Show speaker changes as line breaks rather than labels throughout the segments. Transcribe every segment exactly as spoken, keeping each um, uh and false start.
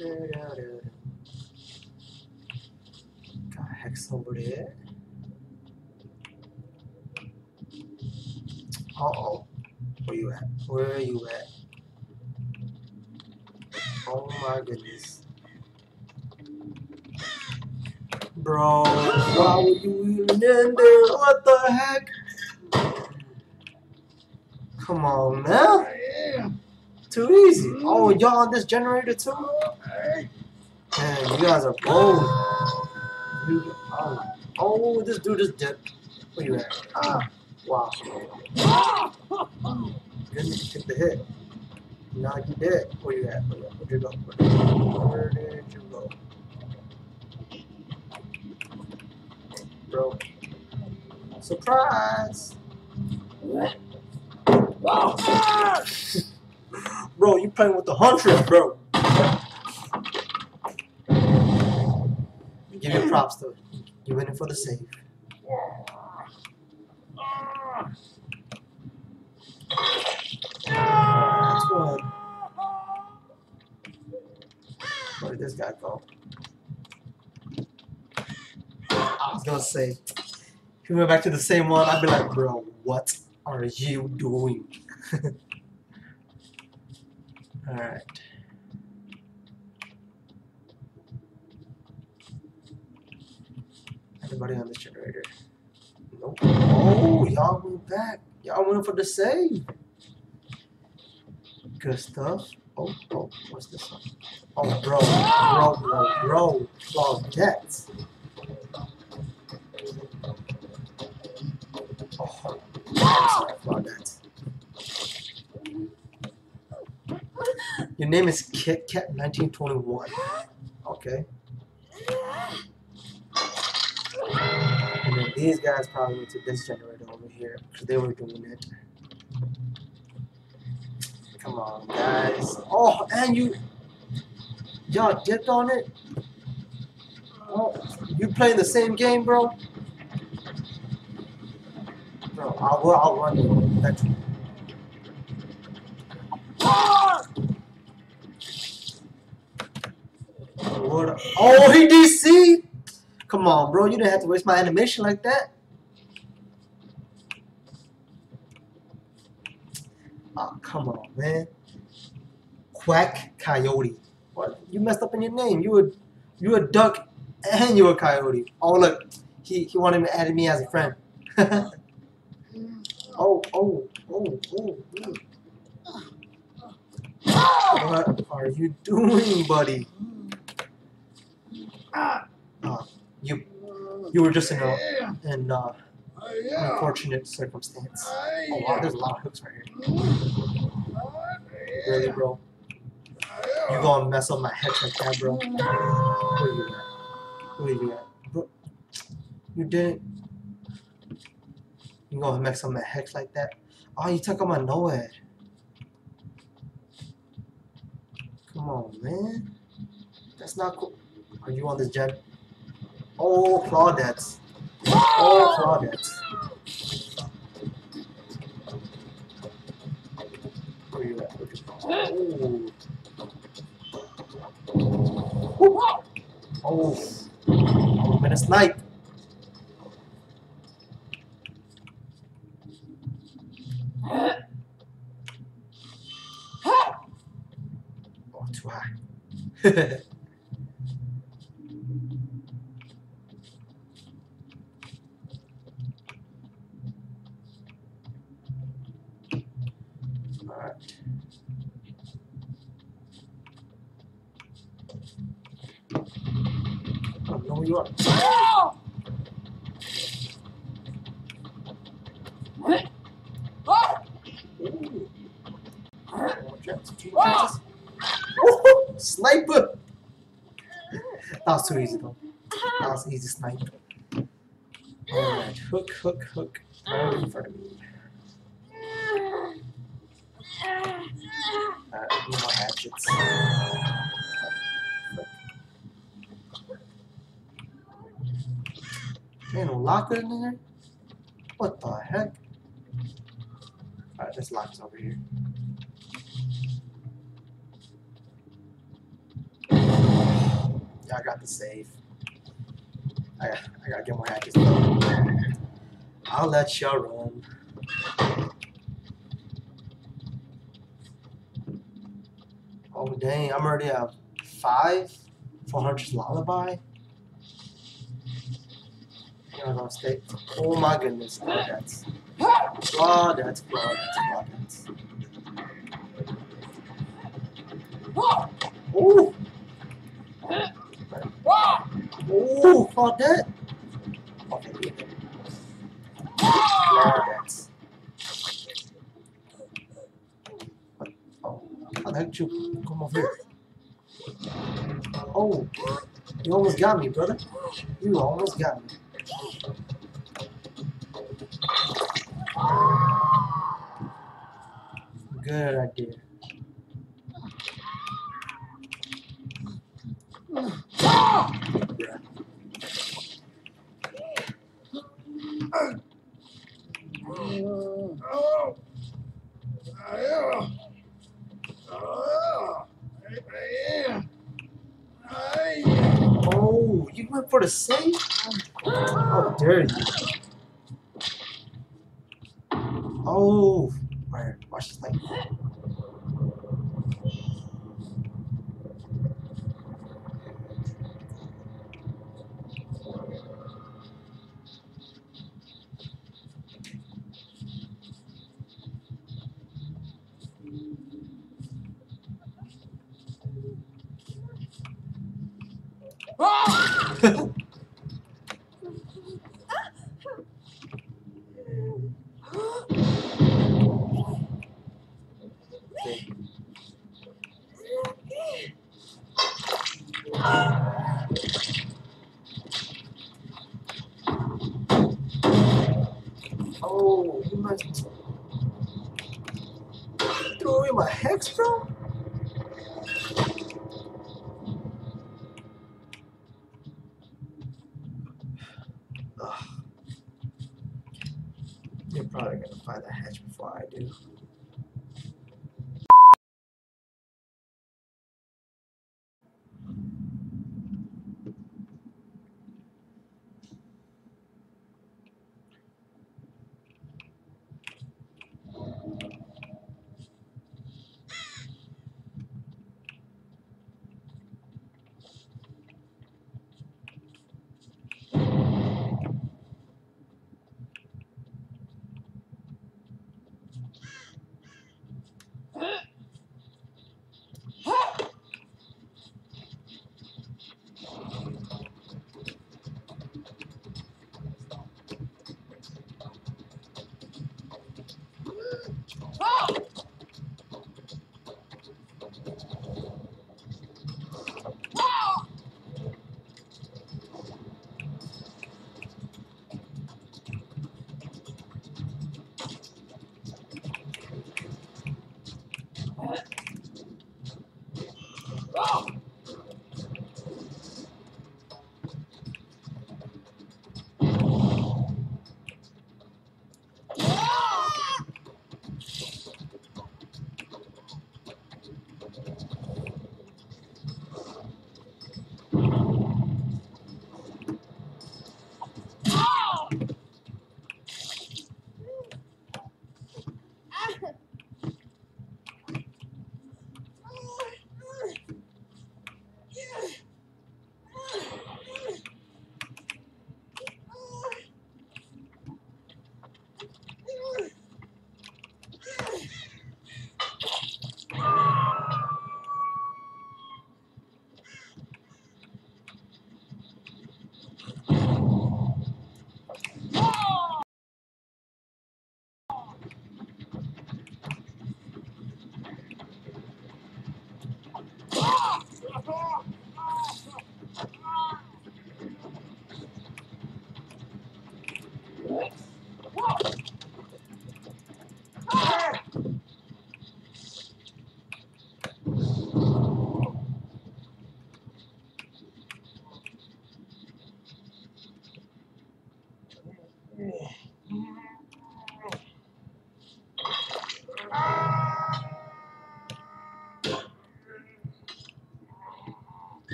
Got Hex over there. Uh oh. Where you at? Where are you at? Oh my goodness. Bro, why were you even in there? What the heck? Come on, man. Too easy. Oh, y'all on this generator too? Man, you guys are bold. You, oh, oh, this dude is dead. Where you at? Ah, wow. Goodness, you took the hit. Now you dead. Where you at? Where you at? Where'd you go? Where did you go? Bro. Surprise! Bro, you playing with the Huntress, bro. Give your props though. You went in for the save. That's one. Where did this guy go? I was gonna say, if we went back to the same one, I'd be like, bro, what are you doing? Alright. Anybody on this generator? Nope. Oh, y'all went back. Y'all went for the save. Good stuff. Oh, oh, what's this one? Oh, bro, bro, bro, bro. Claudette. Oh, sorry, Claudette. Your name is Kit Kat nineteen twenty-one. Okay. And then these guys probably went to this generator over here because they were doing it. Come on, guys. Oh, and you, y'all dipped on it. Oh, you playing the same game, bro? Bro, I'll, I'll run you. That's what? Oh, he D C. Come on, bro. You didn't have to waste my animation like that. Oh, come on, man. Quack Coyote. What? You messed up in your name. You were, you were duck and you were coyote. Oh, look. He, he wanted to add me as a friend. oh, oh, oh, oh, oh. What are you doing, buddy? Uh, you, you were just in a, in a unfortunate circumstance. Oh wow, there's a lot of hooks right here. Really, bro? You gonna mess up my head like that, bro? Where you at? Where you at? Bro, you didn't. You gonna mess up my hex like that? Oh, you took out my NOED. Come on, man. That's not cool. Are you on this gen? Oh, Claudettes. Oh, Claudettes. Where you at? Where you oh. Oh. I'm gonna snipe. Oh, too high. Alright. I don't know who you are. Oh! Oh, sniper! That was too easy though. That was easy snipe. Alright, hook, hook, hook. Right in front of me. Alright, need more hatchets. Man, no locker in there? What the heck? Alright, this lock's over here. Yeah, I got the save. I, I gotta get more hatches though. I'll let you run. Oh dang, I'm already at five for Huntress Lullaby. I'm gonna stay. Oh my goodness, Claudets. Claudets, Claudets, Claudets. Ooh! Ooh, Claudette! Okay, leave it. Claudets. Oh, how the heck did you come over here? Oh, you almost got me, brother. You almost got me. Good idea. Oh, you went for the save? How dare you? Oh, alright, watch this thing. Okay. Oh, you must throw away my hex, bro? Ugh. You're probably gonna find that hatch before I do.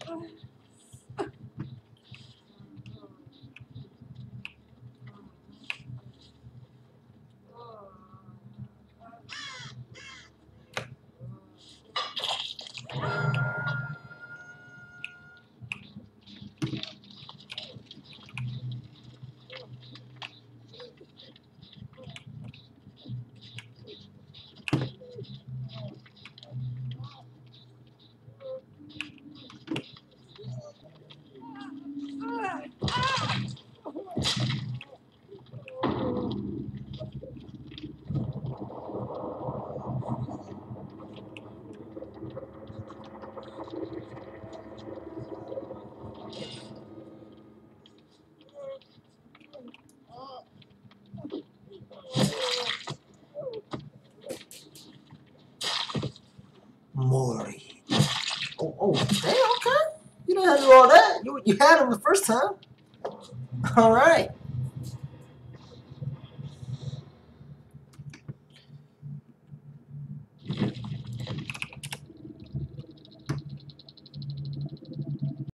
Maury. Oh, oh, damn, okay. You didn't have to do all that. You, you had him the first time. All right.